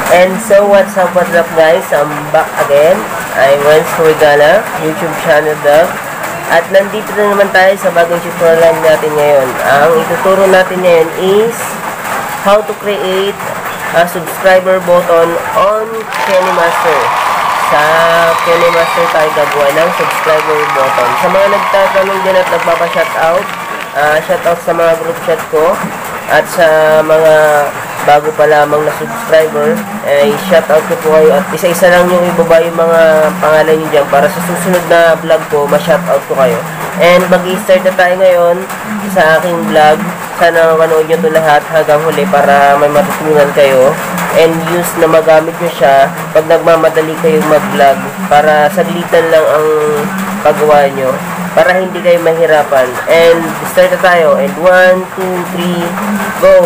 And so what's up guys, I'm back again. I'm Renz Regala, YouTube channel vlog. At nandito na naman tayo sa bagong tutorial natin ngayon. Ang ituturo natin ngayon is how to create a subscriber button on KineMaster. Sa KineMaster tayo gagawa ng subscriber button. Sa mga nagtatanong din at nagpapa-shoutout, shoutout sa mga group chat ko at sa mga bago pa lamang na subscriber, ay shoutout ko po kayo at isa-isa lang yung ibaba yung mga pangalan nyo dyan para sa susunod na vlog ko, ma-shoutout ko kayo. And mag-i-start na tayo ngayon sa aking vlog. Sana manood nyo ito lahat hanggang huli para may matutunan kayo and use na magamit nyo siya pag nagmamadali kayong mag-vlog para saglitan lang ang paggawa nyo para hindi kayo mahirapan. And start na tayo. And 1, 2, 3, go!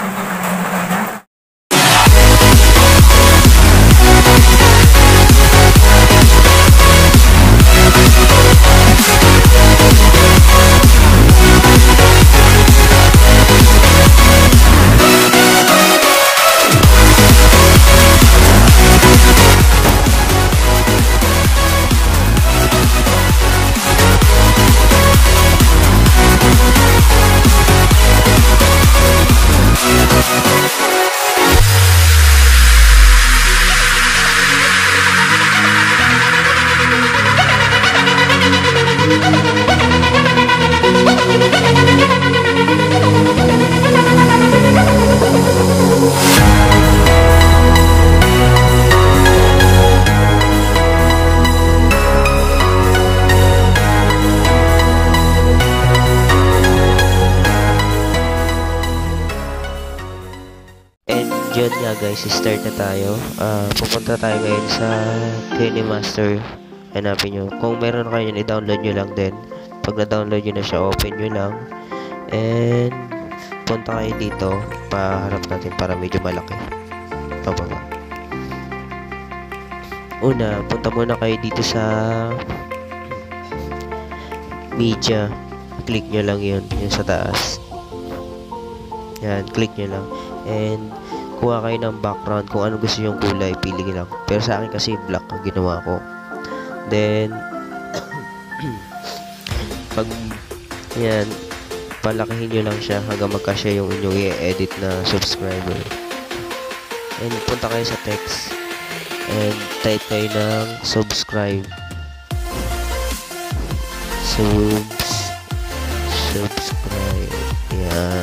Yun nga guys, start na tayo. Pupunta tayo ngayon sa KineMaster. Hanapin nyo. Kung meron kayo yun, i-download nyo lang din. Pag na-download nyo na siya, open nyo lang. And punta kayo dito. Paharap natin para medyo malaki. Pababa. Una, punta muna kayo dito sa media. Click nyo lang yun. Yung sa taas. Yan, click nyo lang. And kuha kayo ng background kung ano gusto yung kulay, pili lang. Pero sa akin kasi black ang ginawa ko. Then pag yan, palakihin nyo lang siya hanggang magkasya yung inyong i-edit na subscriber. And punta kayo sa text and type kayo ng subscribe. Subscribe. Yan.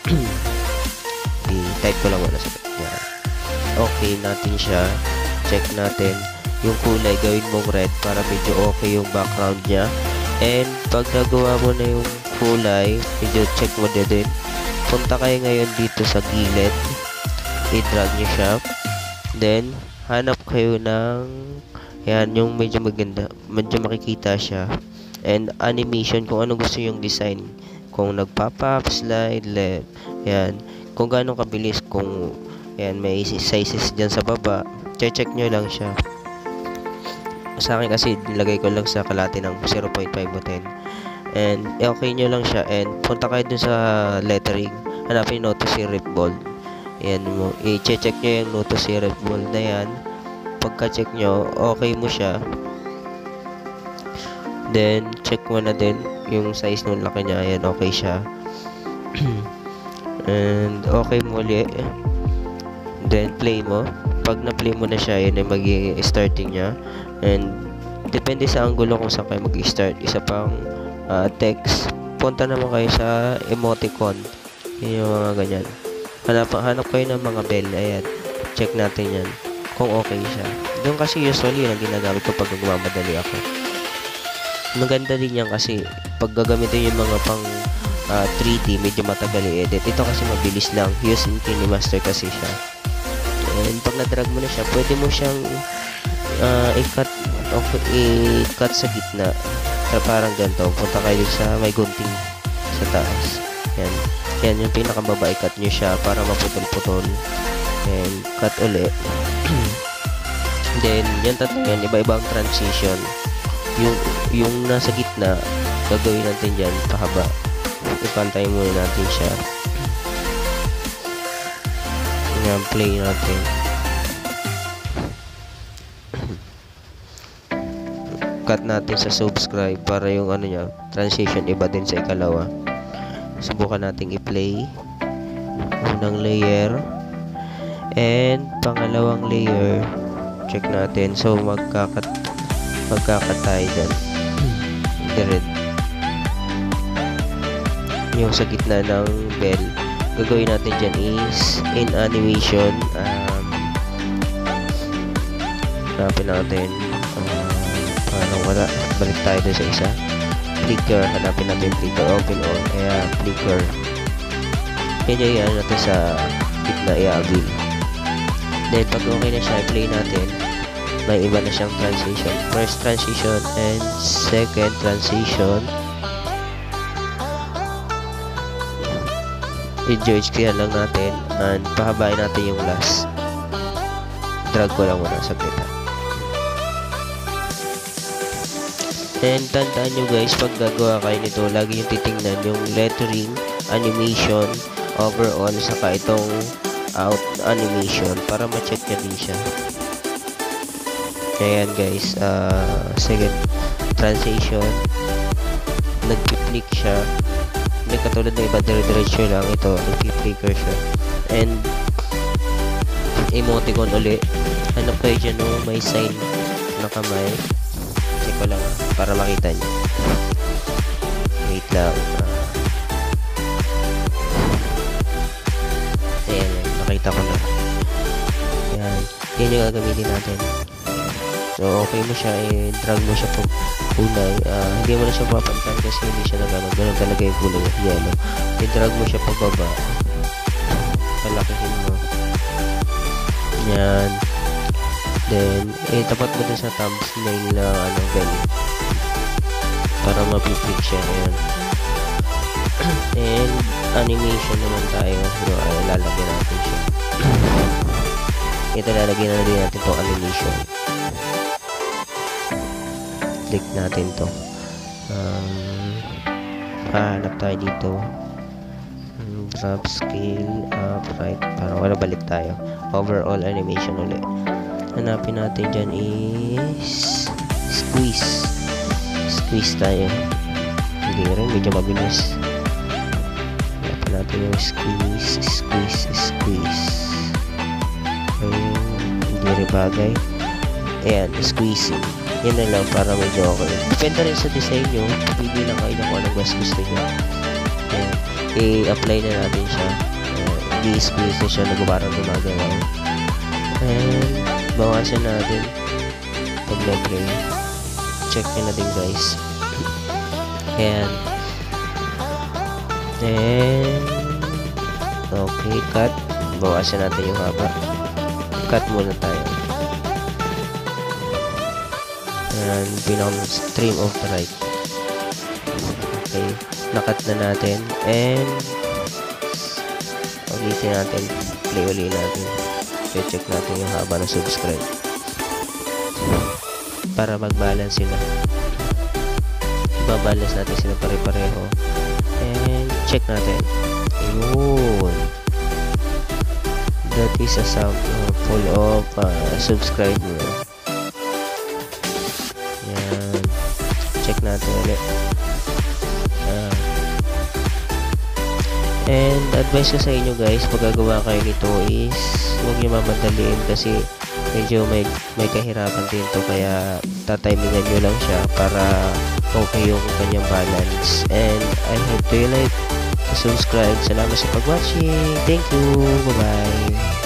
Type ko lang muna sa yan. Okay natin siya. Check natin yung kulay, gawin mong red para medyo okay yung background niya. And pag nagawa mo na yung kulay, medyo check mo din. Punta kayo ngayon dito sa gilid, i-drag nyo siya. Then hanap kayo ng yan, yung medyo maganda, medyo makikita siya. And animation, kung anong gusto yung design, kung nagpa-pop, slide, left, yan, kung gaano kabilis, kung yan, may sizes dyan sa baba, check nyo lang siya. Sa akin kasi nilagay ko lang sa kalahati ng 0.5 o 10. And okay nyo lang siya. And punta kayo dun sa lettering, hanapin yung Noto Serif Bold. Yan mo, i-check nyo yung Noto Serif Bold na yan. Pagka check nyo, okay mo siya, then check mo na din yung size ng laki niya. Yan, okay siya. And okay mo ulit, then play mo. Pag na-play mo na siya, yun ay magiging starting niya. And depende sa angulo kung saan kayo mag-start. Isa pang text, punta naman kayo sa emoticon. Yun yung mga ganyan. Hanap kayo ng mga bell. Ayan, check natin yan kung okay siya. Doon kasi usually yun ang ginagamit ko pag nagmamadali ako. Maganda din yan kasi pag gagamitin yung mga pang 3D, medyo matagal i-edit. Ito kasi mabilis lang. Use in KineMaster kasi siya. And pag na-drag mo na siya, pwede mo siyang i-cut sa gitna. Parang ganito. Punta kayo sa may gunting sa taas. Yan. Yan yung pinakababa. I-cut nyo siya para maputol-putol. And cut ulit. Then, yan tatlo yan. Iba-ibang transition. Yung nasa gitna, gagawin natin dyan, pahaba. Ipantay muna natin siya. Yan, play natin. cut natin sa subscribe para yung ano niya, transition iba din sa ikalawa. Subukan nating i-play. Unang layer. And pangalawang layer. Check natin. So magkakat tayo dyan. The red. Yung sa gitna ng bell. Gagawin natin dyan is in animation. Hanapin natin. Parang wala. Balik tayo dun sa isa. Flicker. Hanapin natin flicker. Open all. Kaya flicker. Yan yung natin sa gitna. I-avail. Then pag okay na siya, i-play natin. May iba na siyang transition. First transition and second transition. I-George kaya lang natin and pahabain natin yung last. Drag ko lang muna sa kita. And tandaan nyo guys, pag gagawa kayo nito, lagi yung titingnan yung lettering, animation, overall, saka itong out animation para ma-check nyo din siya. Ayan guys, second transition, nag-flick siya. Hindi katulad ng iba, dire-diretso lang. Ito, nag-flicker siya. And emoticon uli. Hanap kayo dyan may sign na kamay. Check ko lang para makita nyo. Wait lang. Ayan, nakita ko na. Ayan, yan yung gagamitin natin. So, okay mo siya, drag mo siya pag kulay. Hindi mo na siya papantan kasi hindi siya nagano. Ganun talaga yung kulay. Yellow. I-drag mo siya pababa. Palakihin mo. Yan. Then, tapat mo din sa thumbnail na bell. Para mapiplik siya. Ayan. And, animation naman tayo. So, lalagyan natin siya. Ito, lalagyan na din natin itong animation. Click natin to. Hanap tayo dito. Drop scale up right. Parang wala, balik tayo. Overall animation ulit. Hanapin natin dyan is squeeze. Squeeze tayo. Hindi rin, medyo mabilis. Hanapin natin yung squeeze. Hindi rin bagay. Ayan, squeezing. Yan na lang para medyo okay. Depende rin sa design nyo. Pili lang kayo na kung anong mas gusto nyo. Ayan. I-apply na natin siya. I-squeeze na siya na parang gumagawa. And bawasan natin. Pag na-play. Check nyo na din guys. Ayan. Then okay, cut. Bawasan natin yung haba. Cut muna tayo. And pinaka-stream of the right. Okay, nakat na natin. And ulitin natin. Play uli natin. I-check natin yung haba ng subscribe. Para mag-balance sila. Ibabalance natin sila pare-pareho. And check natin. Ayun. That is a sample of subscriber. Yan. Check natin ulit. And advice ko sa inyo guys, pag gagawa kayo nito is huwag nyo mamadaliin kasi medyo may kahirapan din to, kaya tatimingan nyo lang siya para okay yung kanyang balance. And I hope you like, subscribe. Salamat sa pag-watching. Thank you. Bye-bye.